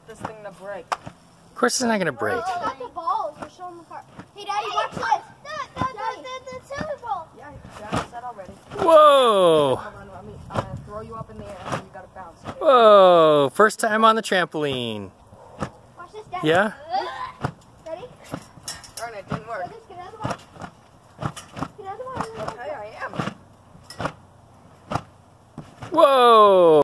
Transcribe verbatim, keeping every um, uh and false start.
want this thing to break. Of course it's not going to break. Oh, not the balls. We're showing the car. Hey, Daddy, watch this. The, the, the, the, the silver ball. Yeah, Daddy said already. Whoa! Hold on, let me uh, throw you up in the air and you gotta bounce. Whoa! First time on the trampoline. Watch this, Daddy. Yeah? Ready? Darn it, didn't work. Get out of the way. Get out of the way. Okay, I am. Whoa!